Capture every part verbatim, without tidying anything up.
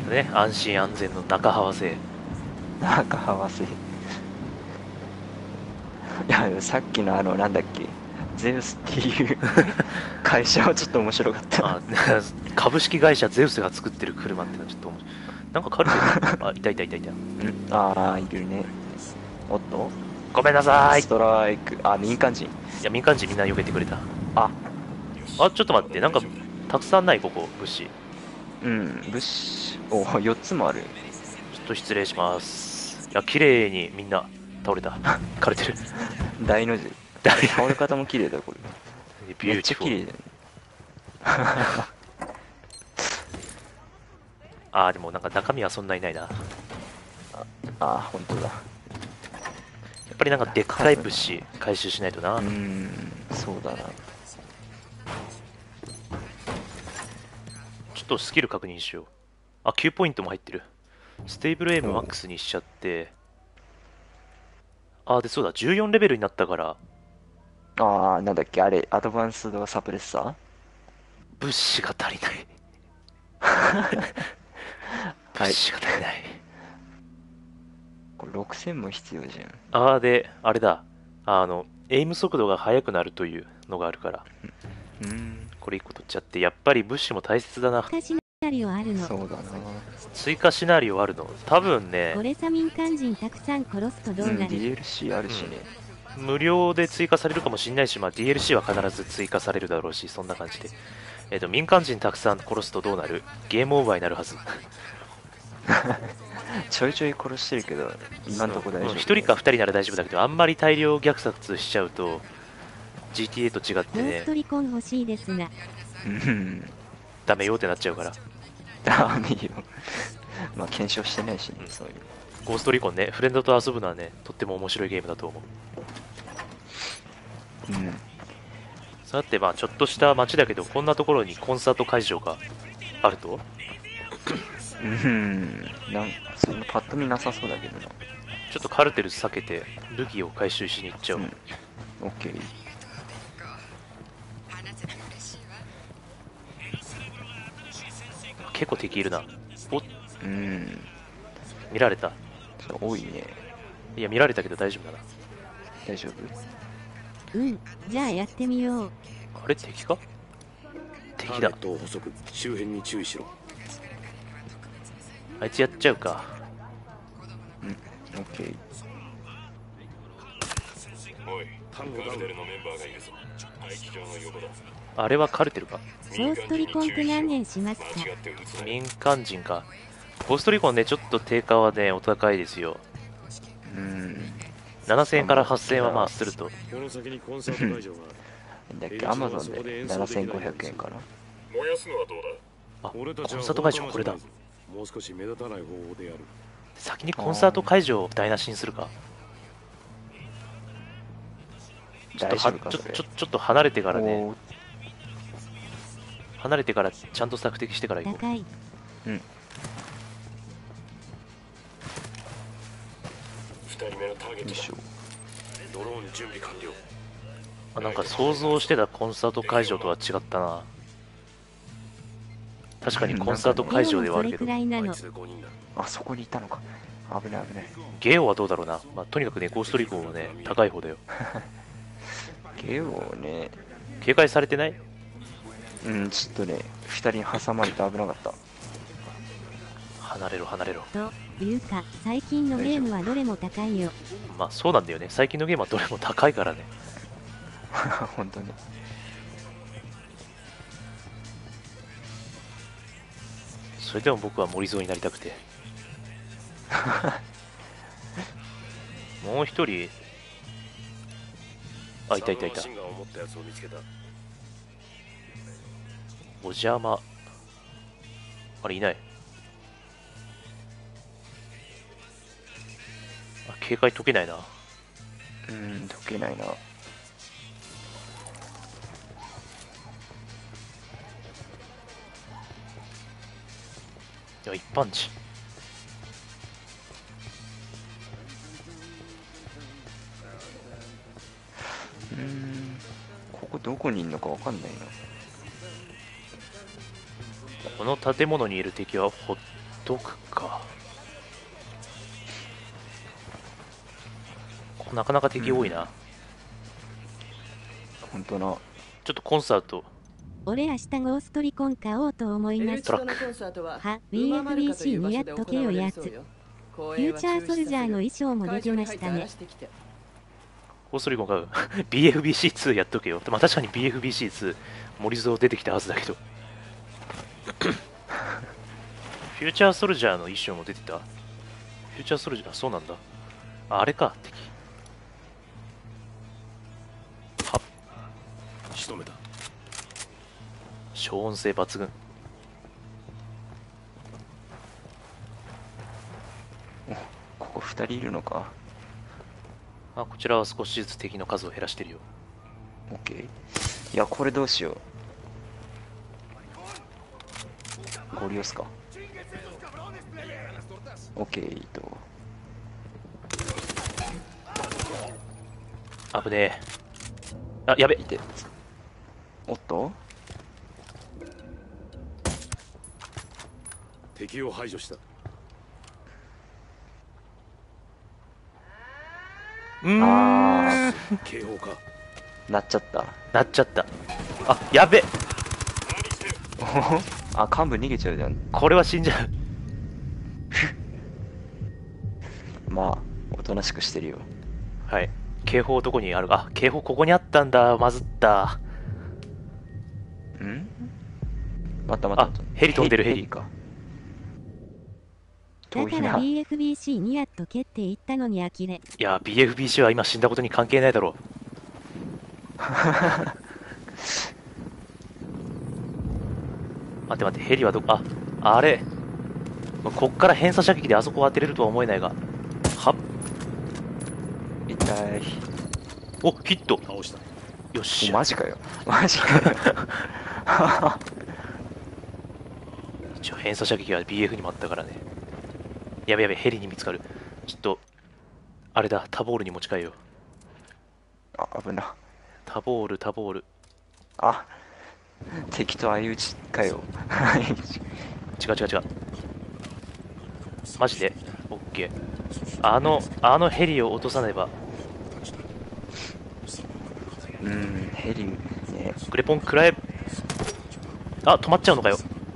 ね、安心安全の中合わせ。 中合わせ。いや、さっきのあの、なんだっけ、ゼウスっていう会社はちょっと面白かった。 あ株式会社ゼウスが作ってる車ってのはちょっと面白い。なんかカルテル、あ、いたいたいたいた。 んああ、いるね。おっとごめんなさい。いストライク。あ、民間人。 や、民間人みんな避けてくれた。 あ、 あ、ちょっと待って、なんか、たくさんない、ここ、物資。 うん、物資。お、よっつもある。 ちょっと失礼します。いや、綺麗にみんな倒れた。枯れてる。 大の字。 大倒れ方も綺麗だよ、これ。めっビューティフォル。 ちゃ綺麗だよね。 あー、でもなんか中身はそんなにないな。やあ、本当だ。 っぱりなんかでっかい物資回収しないとな。 うーん、そうだな。 ちょっとスキル確認しよう。あ、きゅうポイントも入ってる。ステーブルエイムマックスにしちゃって、あー、で、そうだ、じゅうよんレベルになったから、 ああ、なんだっけ、あれ、アドバンスドサプレッサ物資が足りない。 ーはい。 物資が足りない。 これろくせんも必要じゃん。 あー、で、あれだ。あの、エイム速度が速くなるというのがあるから、 うーん、 これいっこ取っちゃって、やっぱり物資も大切だな。 追加シナリオあるの。 そうだな。 追加シナリオあるの多分ね、 これさ民間人たくさん殺すとどう、 うんなる、 ディーエルシー あるしね。 無料で追加されるかもしれないし、まあ、ディーエルシー は必ず追加されるだろうし、そんな感じで。えっ、と、民間人たくさん殺すとどうなる？ゲームオーバーになるはず。 ちょいちょい殺してるけど、今んとこ大丈夫。 うん、一人か二人なら大丈夫だけど、あんまり大量虐殺しちゃうと、ジーティーエー と違ってね、 ゴーストリコン欲しいですが、 うん、 ダメよってなっちゃうから。 ダメよ。まあ、検証してないしね、 うんそういう。 ゴーストリコンね、フレンドと遊ぶのはね、とっても面白いゲームだと思う。 うん。 さて、まあ、ちょっとした街だけど、こんなところにコンサート会場があると、 うん、なんそんなパッと見なさそうだけどな。 ちょっとカルテル避けて、武器を回収しに行っちゃおう。 うん、オッケー。 結構敵いるな。お、 うん、 見られた。 ちょっと多いね。 いや、見られたけど大丈夫だな。 大丈夫？ うん、じゃあやってみよう。 あれ、敵か？ タ敵だ。 ーゲットを捕捉、周辺に注意しろ。 あいつやっちゃうか。 オッケー。 おい、 タンゴダウン。 カルテルのメンバーがいるぞ。待機場の横だ。 あれはカルテルか。 ゴーストリコンって何年しますか？ 間違って撃つなよ。 民間人か。ゴーストリコンね、ちょっと定価はね、お高いですよ。 うん。 ななせんえんからはっせんえんはまあすると。 この先にコンサート会場がある。 だっけ、アマゾンでななせんごひゃくえんかな。 燃やすのはどうだ？ あ、 俺たちはコンサート会場これだ。 もう少し目立たない方法でやる。 先にコンサート会場を台無しにするか。ちょっとは大丈夫か、それ。 ちょちょちょっと離れてからね、 おー、 離れてからちゃんと索敵してから行こう。 高い。 二人目のターゲットだ。 よいしょ。 ドローン準備完了。 あ、なんか想像してたコンサート会場とは違ったな。確かにコンサート会場ではあるけどでもそれく、らいなの。 あいつごにんだ。 あそこにいたのか。危ない危ない。 ゲオはどうだろうな。まあ、とにかくね、ゴーストリコンはね、高い方だよ。 ゲオね、 警戒されてない？ うん、ちょっとね、二人に挟まれて危なかった。 離れろ離れろ。 というか、最近のゲームはどれも高いよ。 まあそうなんだよね。最近のゲームはどれも高いからね。 本当に。 それでも僕は森蔵になりたくて。もう一人、あ、いたいたいた。 シンガーを持ったやつを見つけた。 お邪魔。あれいない。あ、警戒解けないな。 うん、解けないな。 いや、一般地。 うーん、ここどこにいるのかわかんないな。 この建物にいる敵はほ毒か。ここなかなか敵多いな。 ほんとな。 ちょっとコンサート。 俺明日ゴーストリコン買おうと思います。 トラックは ビーエフビーシー にやっとけよやつ。フューチャーソルジャーの衣装も出てましたね。 ゴーストリコン買うビーエフビーシーツー やっとけよ。まあ確かに ビーエフビーシーツー 森蔵出てきたはずだけどフューチャーソルジャーの衣装も出てた。フューチャーソルジャー、そうなんだ。あ、あれか、敵。はっ、 仕留めた。 消音性抜群。 ここふたりいるのか。 あ、こちらは少しずつ敵の数を減らしてるよ。 オッケー。いや、これどうしよう。ゴリ押すか。オッケーと。 危ねえ。あ、やべ。 いて。おっと敵を排除した。 うーん。 あ警報か。 なっちゃった。 なっちゃった。あ、やべ。 あ、幹部逃げちゃうじゃん。 これは死んじゃう。 まあ、おとなしくしてるよ。 はい。警報どこにあるか。警報ここにあったんだ。まずった。 んまたまた。 あ、ヘリ飛んでるヘリ。 か。 だから ビーエフビーシー にやっとけって言ったのに呆れ。 いや、ビーエフビーシー は今死んだことに関係ないだろう。待って待って、ヘリはどこ、あ、あれ。こっから偏差射撃であそこを当てれるとは思えないが。はっ。 痛い。 お、ヒット。 倒した。 よし。 マジかよ。マジかよ。 一応偏差射撃は ビーエフ にもあったからね。やべやべ、ヘリに見つかる。ちょっと、あれだ、タボールに持ち帰よう。 あ、危な。 タボール、タボール。 あ、敵と相打ちかよ。 違う違う違う。マジでオッケー。あの、あのヘリを落とさねば。 うん、ヘリね。 グレポン食らえ。あ、止まっちゃうのかよ。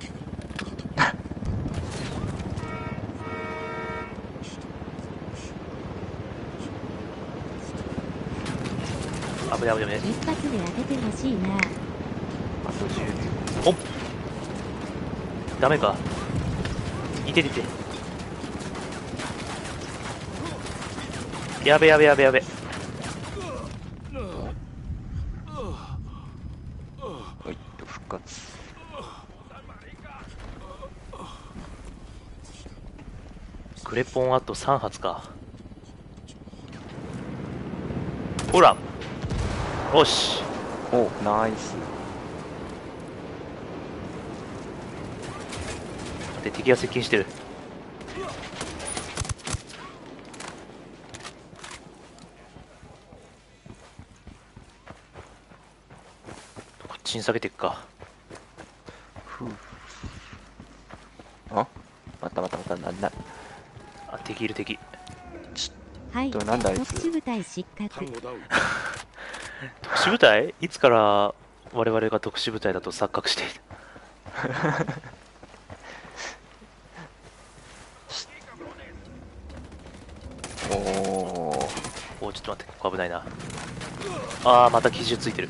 危ね危ね危ね。 一発で当ててほしいな。 あとじゅうびょう。 おっ、ダメか。いててて。やべやべやべやべ。 おいっと、復活。 グレポンあとさん発か。ほら。よし。 お、ナイス。 で、敵が接近してる。こっちに下げていくか。 ふう。あ、またまたまた、なんだ。 あ、敵いる敵。 はい。 となんだあいつ特殊部隊失格。 単語ダウン。 特殊部隊？いつから我々が特殊部隊だと錯覚している。 おお。 お、ちょっと待って、ここ危ないな。あー、また機銃ついてる。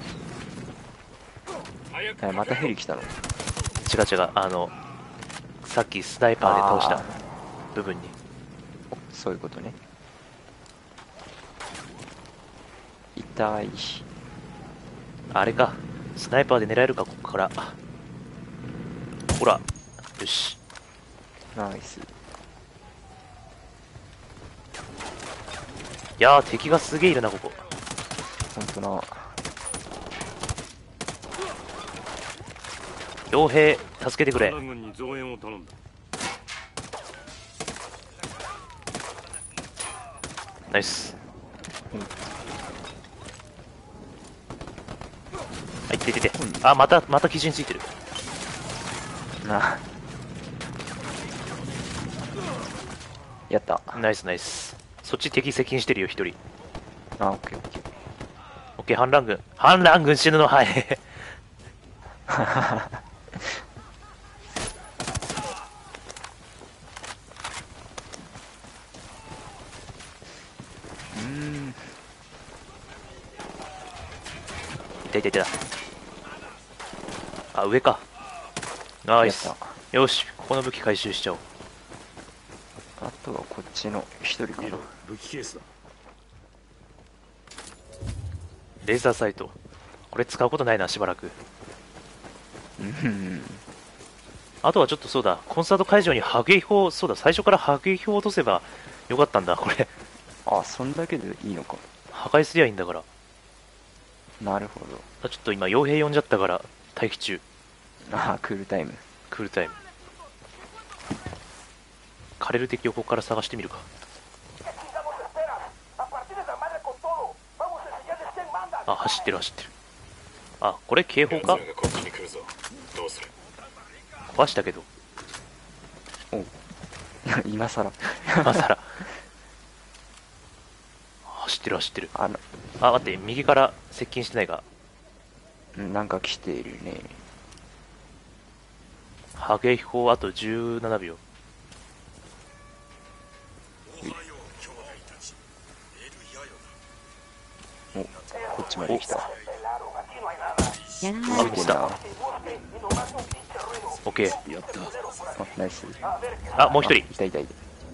え、またヘリ来たの。 違う違う、あの、さっきスナイパーで倒したあ部分に。 おそういうことね。痛い。 あれか、スナイパーで狙えるか、ここから。ほら、よし。 ナイス。 いやー、敵がすげえいるな、ここ。 ほんとな。 傭兵、助けてくれ。 軍に増援を頼んだ。 ナイス。はい、出てて。あ、また、また基準ついてる。 な。 やった。 ナイスナイス。そっち敵接近してるよ、一人。 あ、オッケーオッケー。 オッケー、反乱軍。反乱軍死ぬの、はい。 うーん。 いたいたいた。あ、上か。ナイスやっ。 よし、ここの武器回収しちゃおう。 あとはこっちの一人かな。 見ろ、武器ケースだ。 レーザーサイト。これ使うことないな、しばらく。 うんあとはちょっとそうだ、コンサート会場に迫撃砲、そうだ、最初から迫撃砲落とせばよかったんだ、これ。 あ、そんだけでいいのか。 破壊すりゃいいんだから。 なるほあちょっと今、傭兵呼んじゃったから、待機中。 ど。あ、クールタイム。 クールタイム。枯れる敵をここから探してみるか。あ、走ってる走ってる。あ、これ警報か。 奴らがこっちに来るぞ。どうする？ 壊したけど。 お今さら。 今さら。走ってる走ってる。 あの、 あ、待って、右から接近してないか。 なんか来ているね。 迫撃砲あとじゅうななびょう。 お、こっちまで来た。 やらあ、 ない。 見つた。オッケー。 やった。 あ、ナイス。 あ、もう一人。 いたいたい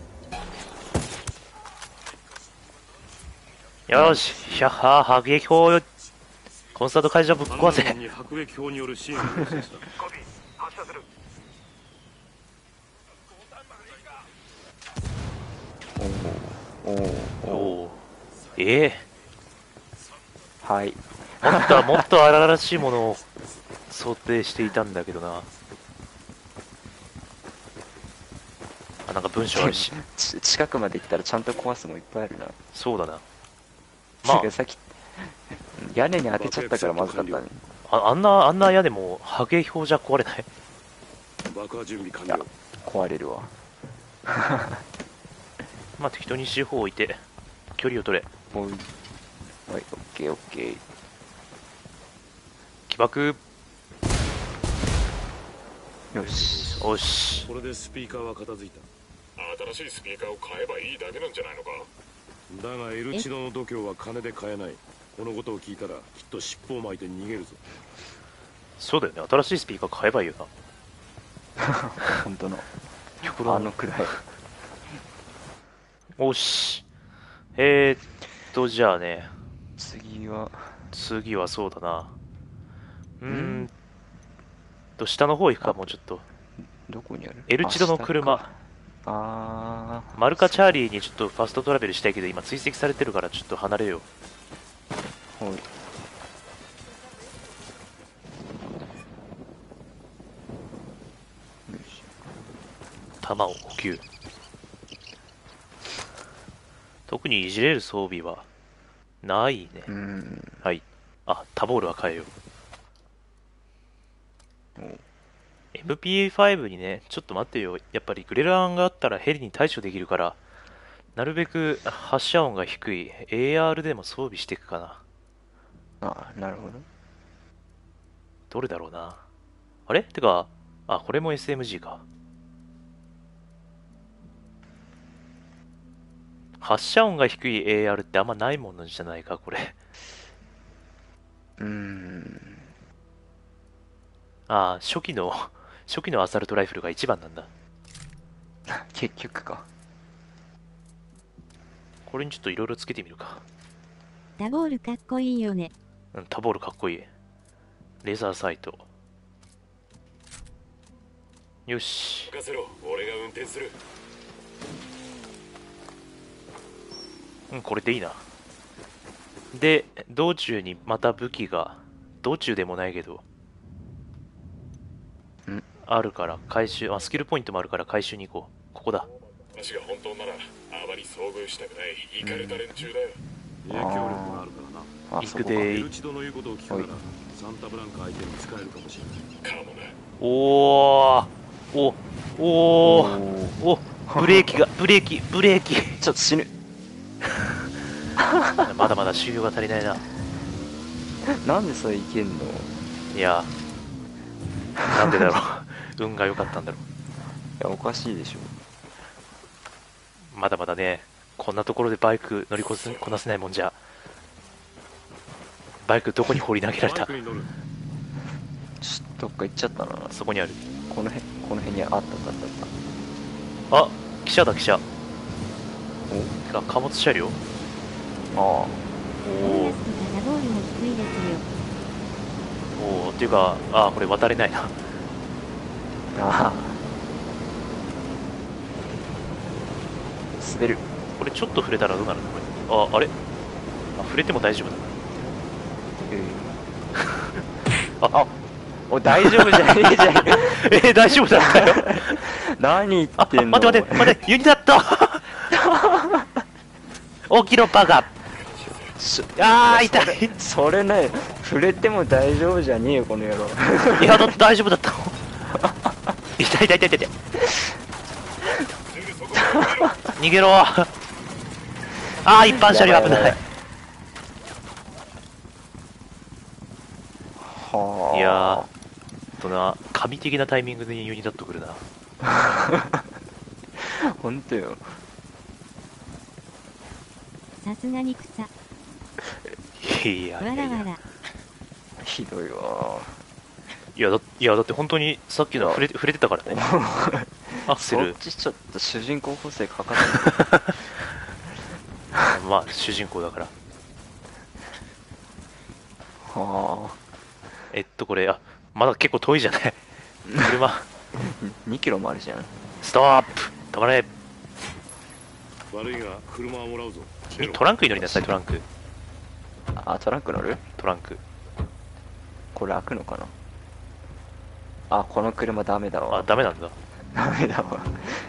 よーし、ひゃっはー、迫撃砲よ。コンサート会場ぶっ壊せ。 反乱軍に迫撃砲による支援を要請した。 おおおおおお。ええはい。 もっと、もっと荒々しいものを想定していたんだけどな。あ、なんか文章あるし。 ち近くまで行ったらちゃんと壊すもんいっぱいあるな。 そうだな。まてかさっき屋根に当てちゃったからまずかったね。 あ、ああんな、あんな屋根も迫撃砲じゃ壊れない。 爆破準備完いや了。 壊れるわ。 まあ適当に シーフォー 置いて、距離を取れ。 おい。はい、オッケーオッケー。 起爆。 よし。 おし。 これでスピーカーは片付いた。 新しいスピーカーを買えばいいだけなんじゃないのか？ だがエルチドの度胸は金で買えない。このことを聞いたらきっと尻尾を巻いて逃げるぞ。 そうだよね。新しいスピーカー買えばいいよな。 本当の。 極論あのくらい。 おし。えー、っと、じゃあね。 次は。 次はそうだな。うーんと、下の方行くか、もうちょっと。 どこにある？ エルチドの車。 あマルカチャーリーにちょっとファストトラベルしたいけど、今追跡されてるからちょっと離れよう。 ー。はい。よし。 弾を補給。特にいじれる装備はないね。 うーん。 はい。あ、タボールは変えよう。 おエムピーファイブ にね、ちょっと待ってよ。やっぱりグレランがあったらヘリに対処できるから、なるべく発射音が低い エーアール でも装備していくかな。 あ、なるほど。 どれだろうな。あれてか、あ、これも エスエムジー か。発射音が低い エーアール ってあんまないものじゃないか、これ。 うーん。 ああ、初期の、初期のアサルトライフルが一番なんだ。 結局か。 これにちょっといろいろつけてみるか。 ダボールかっこいいよね。 うん、タボールかっこいい。レーザーサイト。よし。 任せろ、俺が運転する。 うん、これでいいな。で、道中にまた武器が、道中でもないけど、 んあるから回収、あ、スキルポイントもあるから回収に行こう。ここだ。 話が本当ならあまり遭遇したくないイカれた連中だよ。 影響力があるからな。 あ、 行そこか。 くでー。 エルチドの言うことを聞くならサンタブランカ相手に使えるかもしれない。 かもな。 おーおおーおおブレーキがブレーキブレーキちょっと死ぬ。 まだまだ修行が足りないな。 なんでそれいけんの？ いやなんでだろう運が良かったんだろいや、おかしいでしょ。 う。まだまだね、こんなところでバイク乗りこすこなせないもんじゃ。バイクどこに放り投げられた？ バイクに乗る。 ちょっとどっか行っちゃったな。 そこにある。 この辺、この辺にあったあったあったあっあ、汽車だ汽車。 おてか貨物車両。 た。あおゴリアスとかザボールも低いですよ。 おおっていうか、あーこれ渡れないな。 あ。ああ。滑る。 これちょっと触れたらどうなるのこれ。あ、あれあ、触れても大丈夫だ。 あ、あ、お、大丈夫じゃねえじゃん。 えー、大丈夫だったよ。 何言あ、 ってんの？ 待って待って待って、ユニだった起きろバカ。 しあー痛い。 それね、触れても大丈夫じゃねえよ、この野郎。 いやだって大丈夫だったの。痛い痛い痛い痛い痛い。逃げろ。あー一般車両危ない。 はあ。 いやーほんとな、神的なタイミングでユニだっとくるな。 ほんとよ。 さすがに草。 いやいやいやわらわら。 ひどいわ。 いやだいやだって本当にさっきの触れ触れてたからね。アクセそっル。 ちちょっと主人公補正かかってる。 まあ主人公だから。 はあ。 えっとこれ、あ、まだ結構遠いじゃない。車にキロもあるじゃん。 ストップ止まれ。 悪いが車はもらうぞ。 トランクに乗りなさい。トランクあ、トランク乗る？ トランク。 これ開くのかな？あ、この車ダメだあわ。 ダメなんだ。 ダメだわ。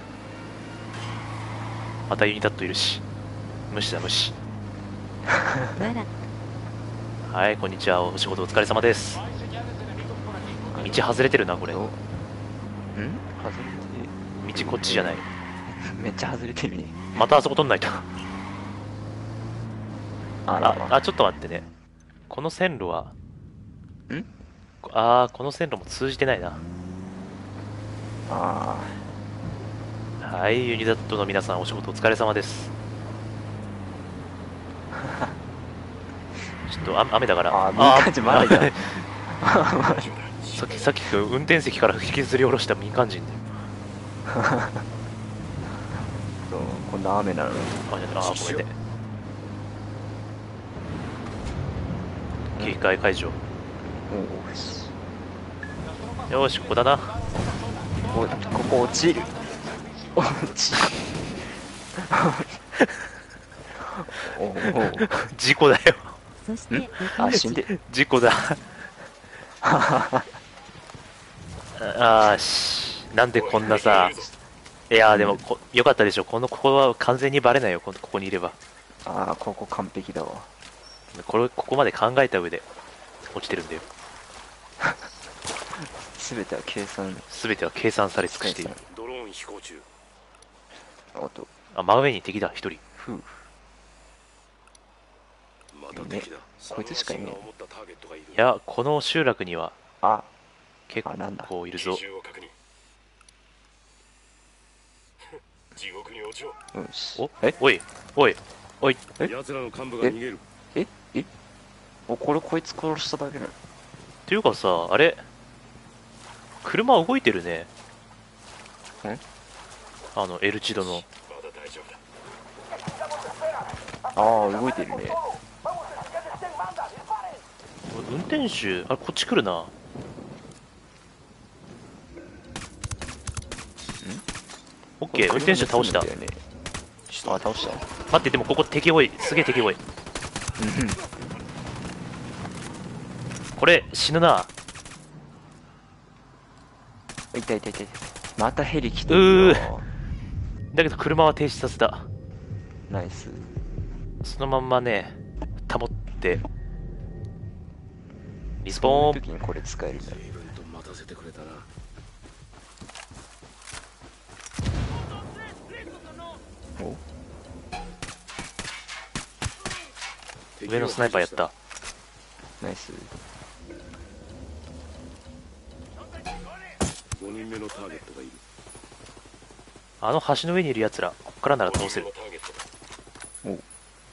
またユニタットいるし、無視だ無視。 わら。 はいこんにちは、お仕事お疲れ様です。道外れてるなこれ。道ん？外れてこっちじゃない。 る。めっちゃ外れてるね。 またあそこ取んないと。 あらああちょっと待ってね。この線路はん？ あーこの線路も通じてないな。 あはいユニタットの皆さんお仕事お疲れ様です。ちょっとあ雨だから。 あー民間人まだいたさっきさっき運転席から引きずり下ろした民間人だよ。 あ。そう、こんな雨なのに。 あじゃああごめんね。切り替え解除。 おーし。 よしここだな。 お、ここ落ちる。落ちる。おお。 事故だよ。 そしてあ、死んで。 事故だ。あーしなんでこんなさ。いやーでもこよかったでしょ。このここは完全にバレないよ。こここにいれば。 ああ、ここ完璧だわ。 これここまで考えた上で落ちてるんだよ。 すべては計算。 全ては計算され尽くしている。 ドローン飛行中。 おっと、 あ真上に敵だ一人。 ふう。 また敵だ。 こいつしかいねえサンマシンが思ったターゲットがいる。 いやこの集落にはあ、 結あなんだ構いるぞ。 機銃を確認。地獄に落ちろ。 よし。 おえおいおいおい。 え奴らの幹部が逃げる。 ええお、これこいつ殺しただけなの？ っていうかさあれ車動いてるね。 えあのエルチドの。 まだ大丈夫だ。 ああ、動いてるね。 運転手あれこっち来るな。オッケー運転手倒した。 これ車盗んだよね。あ、倒した。 待ってでもここ敵多い。すげえ敵多い。これ死ぬな。 いたいたいたいた。またヘリ来てうるよ。 だけど車は停止させた。 ナイス。 そのまんまね保ってリスそポーン。 ういう時にこれ使えるんだ。 随分と待たせてくれたな。 お上のスナイパーやった。 ナイス。 ごにんめのターゲットがいる。 あの橋の上にいるやつらこっからなら倒せる。 おターゲ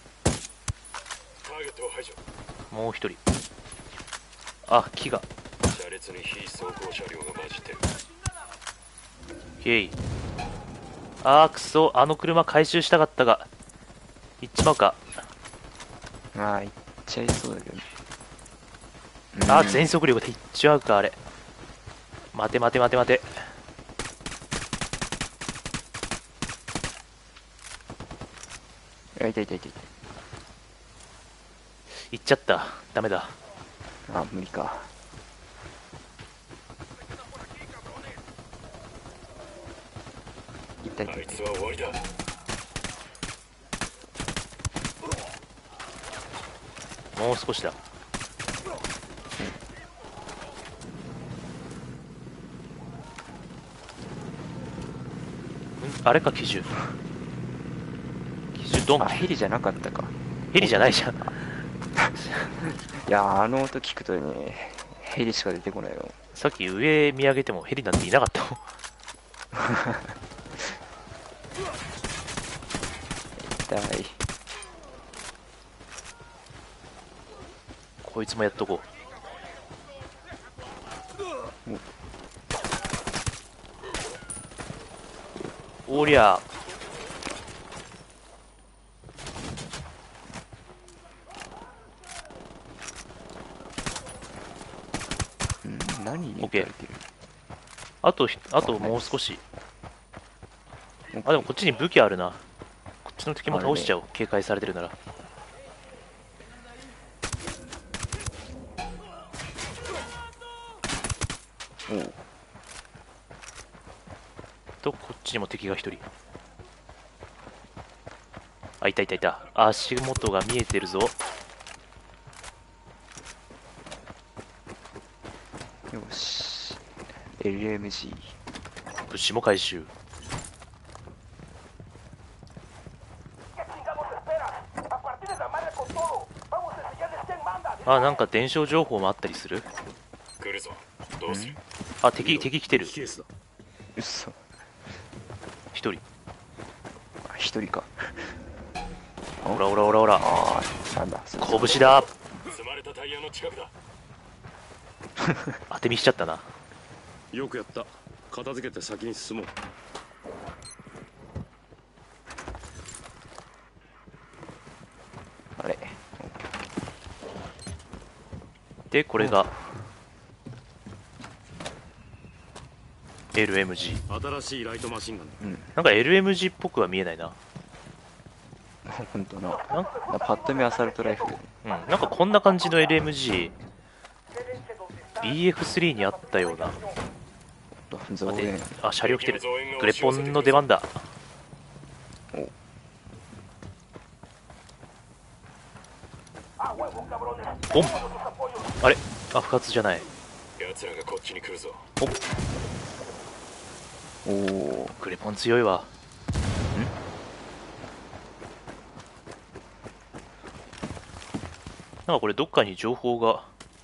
ットを排除。 もう一人。あ、木が。 車列に非走行車両が混じってる。 イエイ。あーくそ、あの車回収したかったが行っちまうか。 ああ、行っちゃいそうだけどね。 あー全速力で行っちゃうか。あれ待て待て待て待て。 あ、いたいたいたい行っちゃった。ダメだ。 た。あ、無理か。いったいたいた。 あいつは終わりだ。 もう少しだ。んあれか機銃。機銃ドン。 あ、ヘリじゃなかったか。 ヘリじゃないじゃん。 いや、あの音聞くとね、ヘリしか出てこないよ。 さっき上見上げてもヘリなんていなかったもん。 痛い。 こいつもやっとこう。おりゃ。 うん、何にオッケー撃たれてる？ あとひあともう少し。あ、でもこっちに武器あるな。こっちの敵も倒しちゃおう。警戒されてるなら。 おう。 とこっちにも敵が一人。あ、いたいたいた。足元が見えてるぞ。 よし。エルエムジー。 物資も回収。あ、なんか伝承情報もあったりする。 来るぞ。どうする？ あ、敵敵来てる。 ケースだ。 うっそ。 一人。 あ、一人か。 ほらほらほらほら。 ああ、なんだ。それ拳だ。 積まれたタイヤの近くだ。 当て身しちゃったな。 よくやった。片付けて先に進もう。 あれ。 で、これが エルエムジー。 新しいライトマシンガンだ。 うん。 なんか エルエムジー っぽくは見えないな。 ほんとな。 なんなパッと見アサルトライフル。 うん、なんかこんな感じの エルエムジー、ビーエフスリー にあったような。 増待て援。 あ、車両来てる。グレポンの出番だ。 おボン。あれあ、不発じゃない。 奴らがこっちに来るぞ。 おお。 グレポン強いわ。なんかこれどっかに情報が。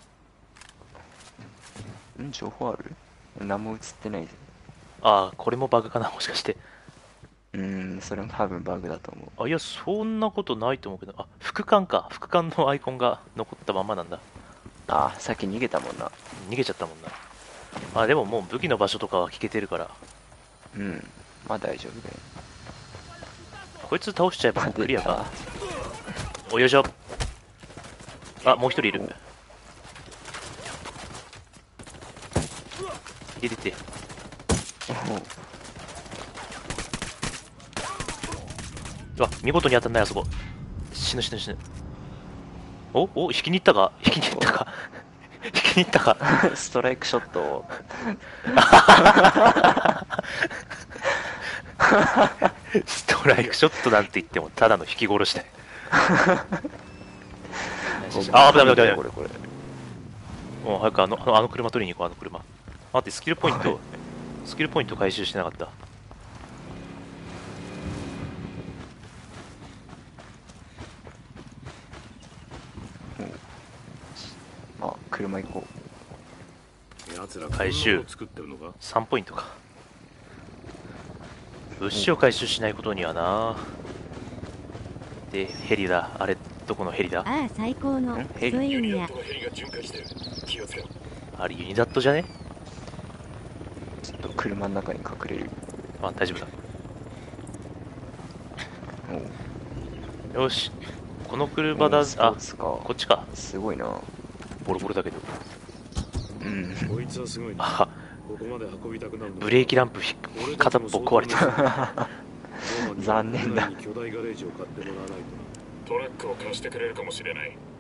ん情報ある？何も映ってないぜ。 ああ、これもバグかな、もしかして。 うーん、それも多分バグだと思う。 あ、いや、そんなことないと思うけど。あ、副艦か。副艦のアイコンが残ったままなんだ。 ああ、さっき逃げたもんな。 逃げちゃったもんな。あ、でももう武器の場所とかは聞けてるから。 うん。まあ大丈夫だよ。 こいつ倒しちゃえばもうクリアあか。およいしょ。あ、もう一人いる。出てて。うわ、見事に当たんない、あそこ。死ぬ死ぬ死ぬ。おお、引きに行ったか引きに行ったか引きに行ったかストライクショットをストライクショットなんて言ってもただの引き殺しだよあ、危ない危ない危ない。 これこれ。 もう早くあのあのあの車取りに行こう。あの車待って、スキルポイントスキルポイント回収してなかった。 車行こ奴ら回収こんなの作ってるのか。 さんポイントか。物資を回収しないことにはな。でヘリだ。あれどこのヘリだ。 ああ、最高のんクソエリアユニダット。のヘリが巡回してる。気をつけろ。 あれユニダットじゃね。 う。ちょっと車の中に隠れる。 あ大丈夫だ。 おうよしこの車だ。 スポーあツか。 こっちか。 すごいな。 ボロボロだけど。 うん。 こいつはすごいな。 あここまで運びたくなるのか。 ブレーキランプひ片っぽ壊れてる。 残念だ巨大ガレージを買ってもらわないとな。 トラックを貸してくれるかもしれない。